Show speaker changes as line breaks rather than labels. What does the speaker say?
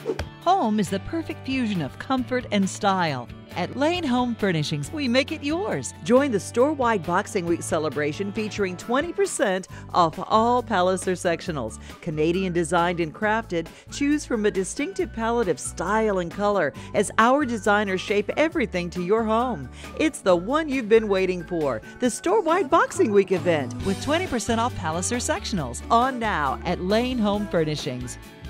Home is the perfect fusion of comfort and style. At Lane Home Furnishings, we make it yours. Join the store-wide Boxing Week celebration featuring 20% off all Palliser sectionals. Canadian designed and crafted, choose from a distinctive palette of style and color as our designers shape everything to your home. It's the one you've been waiting for, the store-wide Boxing Week event with 20% off Palliser sectionals on now at Lane Home Furnishings.